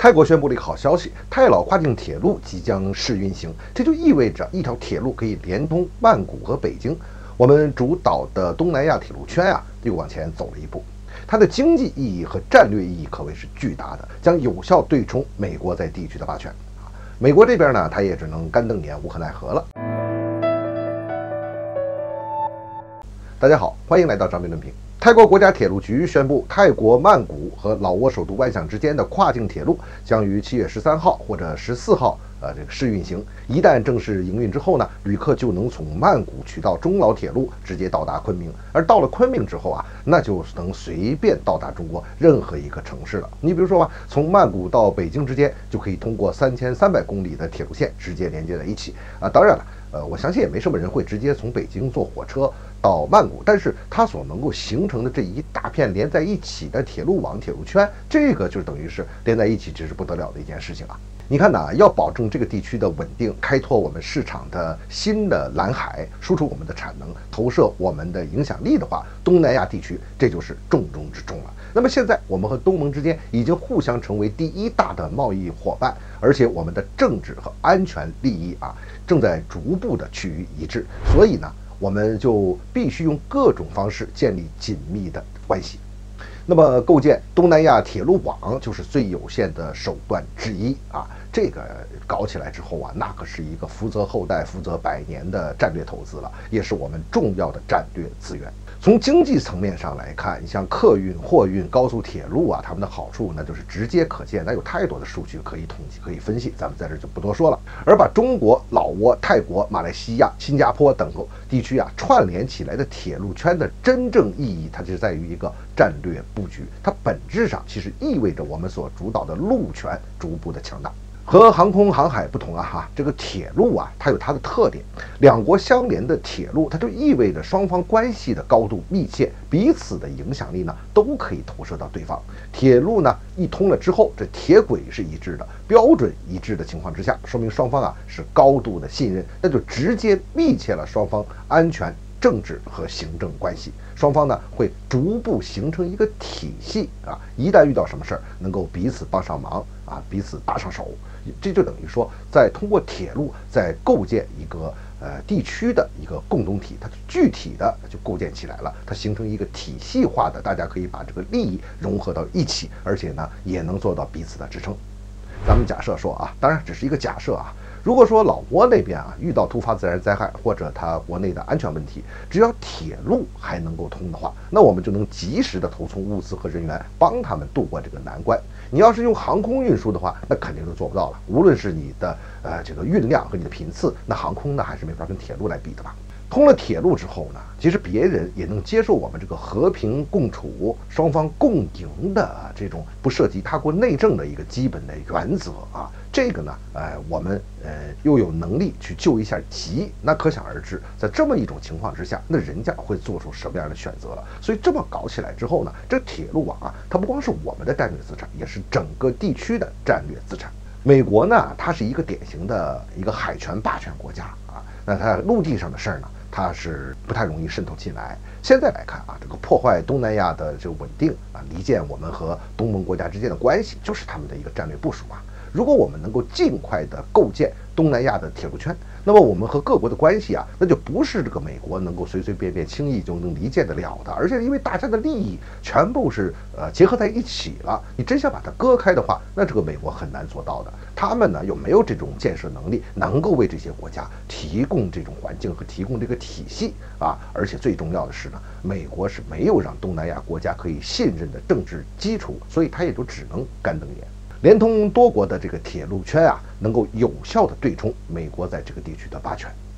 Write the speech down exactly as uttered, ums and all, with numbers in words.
泰国宣布了一个好消息，泰老跨境铁路即将试运行，这就意味着一条铁路可以连通曼谷和北京。我们主导的东南亚铁路圈啊，又往前走了一步。它的经济意义和战略意义可谓是巨大的，将有效对冲美国在地区的霸权。啊，美国这边呢，它也只能干瞪眼，无可奈何了。大家好，欢迎来到张斌论评。泰国国家铁路局宣布，泰国曼谷和老挝首都万象之间的跨境铁路将于七月十三号或者十四号，呃，这个试运行。一旦正式营运之后呢，旅客就能从曼谷取道中老铁路，直接到达昆明。而到了昆明之后啊，那就能随便到达中国任何一个城市了。你比如说吧，从曼谷到北京之间就可以通过三千三百公里的铁路线直接连接在一起啊。当然了，呃，我相信也没什么人会直接从北京坐火车到曼谷，但是它所能够形成的这一大片连在一起的铁路网、铁路圈，这个就等于是连在一起，这是不得了的一件事情啊！你看呐，要保证这个地区的稳定，开拓我们市场的新的蓝海，输出我们的产能，投射我们的影响力的话，东南亚地区这就是重中之重了。那么现在我们和东盟之间已经互相成为第一大的贸易伙伴，而且我们的政治和安全利益啊正在逐步的趋于一致，所以呢，我们就必须用各种方式建立紧密的关系。那么构建东南亚铁路网就是最有限的手段之一啊！这个搞起来之后啊，那可是一个福泽后代、福泽百年的战略投资了，也是我们重要的战略资源。从经济层面上来看，你像客运、货运、高速铁路啊，它们的好处那就是直接可见，那有太多的数据可以统计、可以分析，咱们在这就不多说了。而把中国、老挝、泰国、马来西亚、新加坡等地区啊串联起来的铁路圈的真正意义，它就在于一个战略布局，它本质上其实意味着我们所主导的路权逐步的强大。和航空航海不同啊，哈，这个铁路啊，它有它的特点。两国相连的铁路，它就意味着双方关系的高度密切，彼此的影响力呢都可以投射到对方。铁路呢一通了之后，这铁轨是一致的，标准一致的情况之下，说明双方啊是高度的信任，那就直接密切了双方安全、政治和行政关系。双方呢会逐步形成一个体系啊，一旦遇到什么事儿，能够彼此帮上忙啊，彼此搭上手。这就等于说，在通过铁路在构建一个呃地区的一个共同体，它具体的就构建起来了，它形成一个体系化的，大家可以把这个利益融合到一起，而且呢也能做到彼此的支撑。咱们假设说啊，当然只是一个假设啊。如果说老挝那边啊遇到突发自然灾害或者它国内的安全问题，只要铁路还能够通的话，那我们就能及时的投送物资和人员，帮他们渡过这个难关。你要是用航空运输的话，那肯定是做不到了。无论是你的呃这个运量和你的频次，那航空呢还是没法跟铁路来比的吧。通了铁路之后呢，其实别人也能接受我们这个和平共处、双方共赢的这种不涉及他国内政的一个基本的原则啊。这个呢，呃，我们呃又有能力去救一下急，那可想而知，在这么一种情况之下，那人家会做出什么样的选择了？所以这么搞起来之后呢，这铁路网啊，它不光是我们的战略资产，也是整个地区的战略资产。美国呢，它是一个典型的一个海权霸权国家啊，那它陆地上的事儿呢，它是不太容易渗透进来。现在来看啊，这个破坏东南亚的这个稳定啊，离间我们和东盟国家之间的关系，就是他们的一个战略部署啊。如果我们能够尽快的构建东南亚的铁路圈，那么我们和各国的关系啊，那就不是这个美国能够随随便便轻易就能离间得了的。而且因为大家的利益全部是呃结合在一起了，你真想把它割开的话，那这个美国很难做到的。他们呢又没有这种建设能力，能够为这些国家提供这种环境和提供这个体系啊。而且最重要的是呢，美国是没有让东南亚国家可以信任的政治基础，所以他也就只能干瞪眼。连通多国的这个铁路圈啊，能够有效的对冲美国在这个地区的霸权。